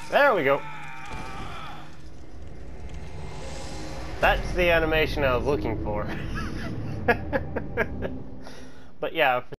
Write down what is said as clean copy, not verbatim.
There we go. That's the animation I was looking for. But yeah,